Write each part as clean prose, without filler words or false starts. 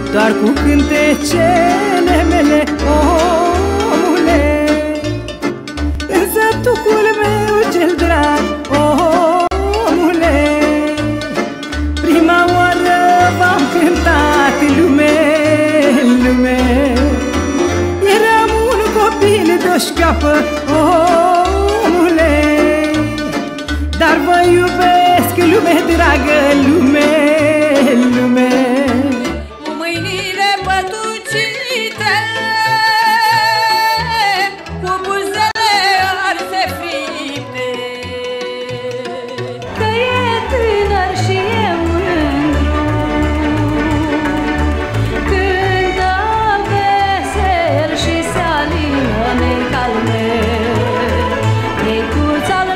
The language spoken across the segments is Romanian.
doar cu cântecele mele, omule. În sătucul meu cel drag, omule, prima oară v-am cântat lume, lume. Eram un copil de-o șcapă, omule, dar vă iubesc, lume dragă, lume, lume. Cu mâinile pătucite, cu buzele arse fripte, că e tânăr și e mândru, cântă vesel și se alină necalme. Necuț al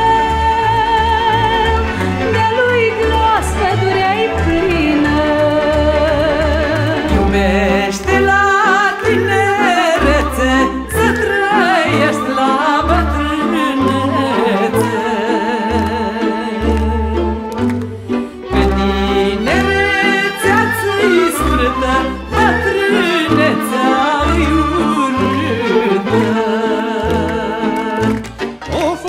meu, de lui glas pădurea-i plină. Iubește la tinerețe, să trăiești la bătrânețe. Că tinerețea-ți-i scrâtă, bătrânețea-i urâtă. Of,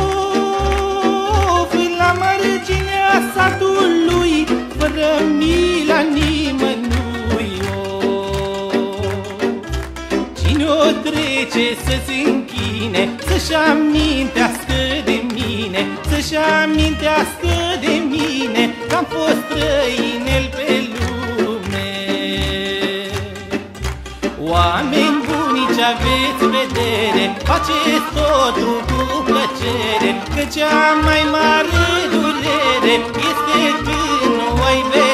of, la marginea satului, fără mila nimănui, cine o trece să-ți închine, să-și amintească de mine, să-și amintească de mine, că-am fost străinel pe lume. Oameni buni, ce aveți vedere, faceți totul cu plăcere, că cea mai mare durere este când nu ai vedere.